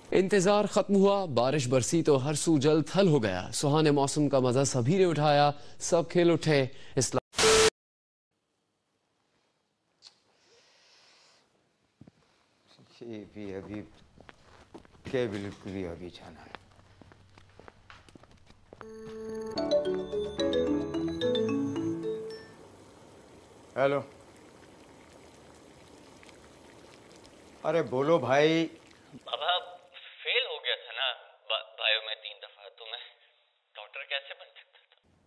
इंतजार खत्म हुआ, बारिश बरसी तो हर सू जल थल हो गया। सुहाने मौसम का मजा सभी ने उठाया, सब खेल उठे। अभी के बिल्कुल ही अभी जाना है। हेलो, अरे बोलो भाई। बाबा फेल हो गया था ना बायो में 3 दफा, तो मैं डॉक्टर कैसे बन सकता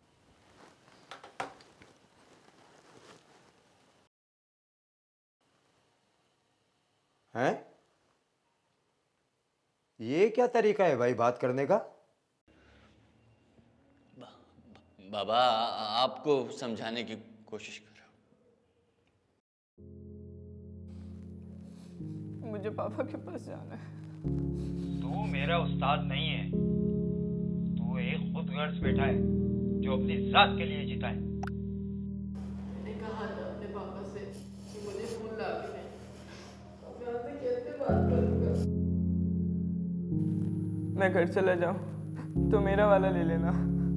था? हैं? ये क्या तरीका है भाई बात करने का? बाबा आपको समझाने की कोशिश कर रहा हूँ। मुझे पापा के पास जाना है। तू मेरा उस्ताद नहीं है, तू एक खुदगर्ज बेटा है जो अपनी जात के लिए जीता है। मैंने कहा था अपने पापा से कि मुझे फोन ला के दें। अब मैं आपसे कैसे बात करूंगा? मैं घर चला जाऊं तो मेरा वाला ले लेना।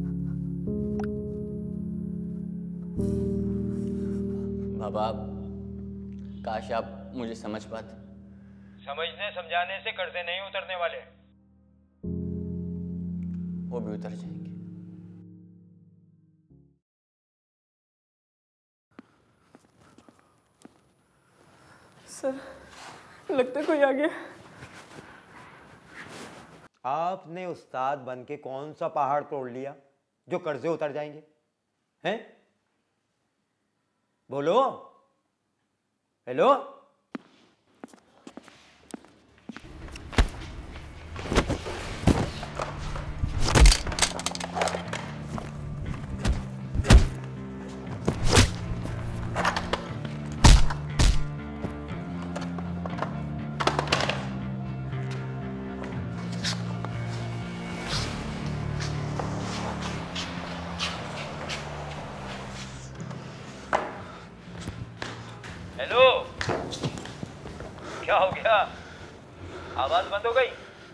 बाबा काश आप मुझे समझ पाते। समझने समझाने से कर्जे नहीं उतरने वाले, वो भी उतर जाएंगे। सर, लगता है कोई आ गया। आपने उस्ताद बन के कौन सा पहाड़ तोड़ लिया जो कर्जे उतर जाएंगे? हैं? बोलो। हेलो, हेलो, क्या हो गया? आवाज बंद हो गई?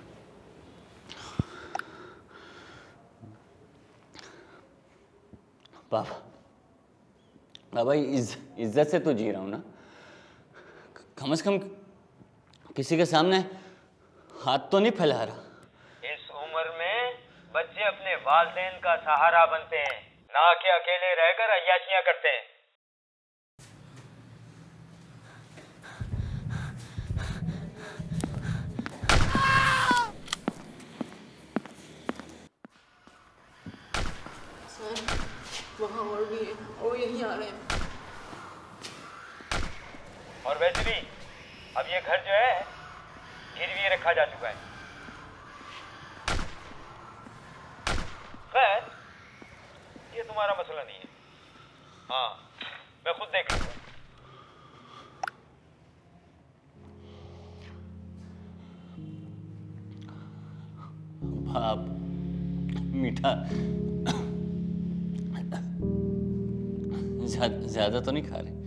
बाबा इज्जत से तो जी रहा हूं ना, कम से कम किसी के सामने हाथ तो नहीं फैला रहा। इस उम्र में बच्चे अपने वालिदैन का सहारा बनते हैं, ना कि अकेले रहकर अय्याशियां करते हैं। वहाँ और भी है और यहीं आ रहे हैं। और वैसे भी अब ये घर जो है गिरवी रखा जा चुका है। खैर, ये तुम्हारा मसला नहीं है। हाँ, मैं खुद देख लूंगा। बाप मीठा ज्यादा तो नहीं खा रहे?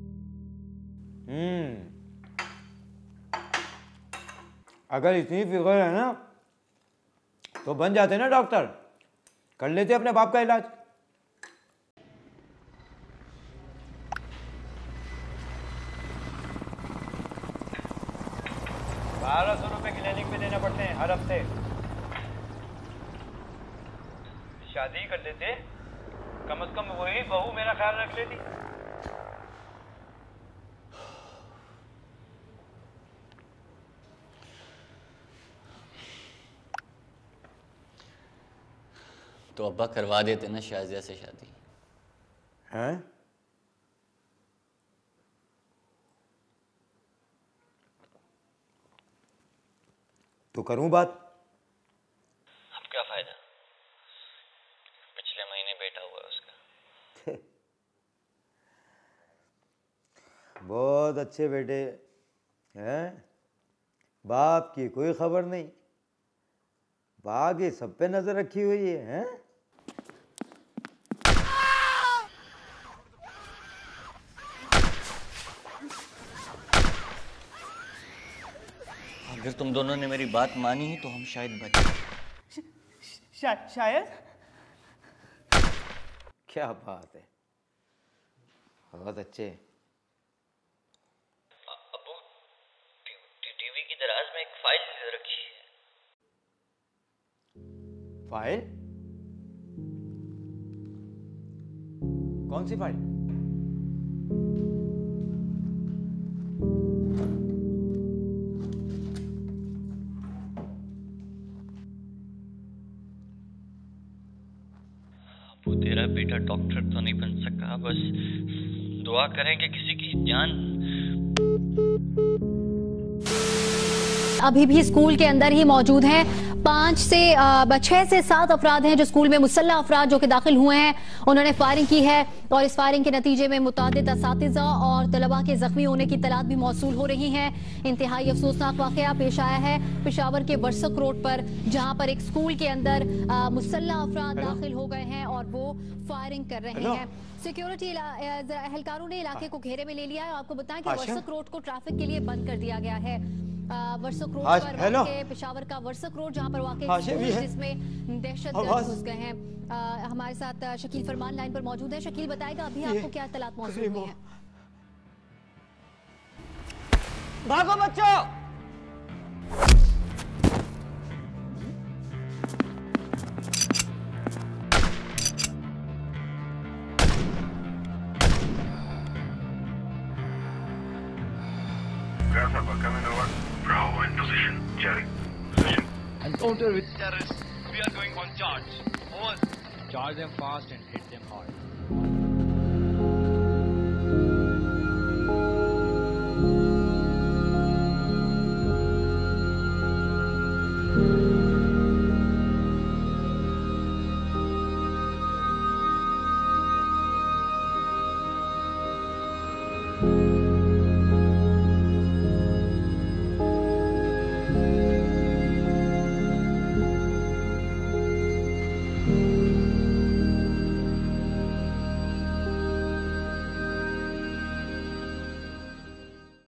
अगर इतनी फिक्र है ना तो बन जाते ना डॉक्टर, कर लेते अपने बाप का इलाज। 1200 रुपए क्लिनिक पे देना पड़ते हैं हर हफ्ते। शादी कर लेते, कम से कम वही बहू मेरा ख्याल रख लेती। तो अब्बा करवा देते ना शाजिया से शादी। हैं? तो करूं बात? अब क्या फायदा, पिछले महीने बेटा हुआ उसका। बहुत अच्छे बेटे हैं, बाप की कोई खबर नहीं, बाकी सब पे नजर रखी हुई है, हैं? अगर तुम दोनों ने मेरी बात मानी तो हम शायद बच शायद। क्या बात है, बहुत अच्छे। अबू टीवी की दराज में एक फाइल रखी है। फाइल? कौन सी फाइल? तेरा बेटा डॉक्टर तो नहीं बन सका, बस दुआ करें कि किसी की जान। अभी भी स्कूल के अंदर ही मौजूद हैं। 6 से 7 अफराद हैं जो स्कूल में मुसल्लह अफराद जो कि दाखिल हुए हैं, उन्होंने फायरिंग की है और इस फायरिंग के नतीजे में मुतादिद असातिज़ा और तलबा के जख्मी होने की तलात भी मौसूल हो रही हैं। इंतहाई अफसोसनाक वाक़या पेश आया है पेशावर के वर्सक रोड पर, जहां पर एक स्कूल के अंदर मुसल्लह अफराद दाखिल हो गए हैं और वो फायरिंग कर रहे हैं। सिक्योरिटी एहलकारों ने इलाके को घेरे में ले लिया है। आपको बताएं कि वर्सक रोड को ट्रैफिक के लिए बंद कर दिया गया है। वर्सक रोड पर वाक़े पेशावर का वर्सक रोड जहां पर वाक़े जिसमें दहशतगर्द घुस गए हैं। हमारे साथ शकील फरमान लाइन पर मौजूद है। शकील बताएगा अभी आपको क्या तलात मौजूद हुई है? भागो बच्चों। Coming over. Bravo in position. Jerry. Position. Encounter with terrorists. We are going on charge. Over. Charge them fast and hit them hard.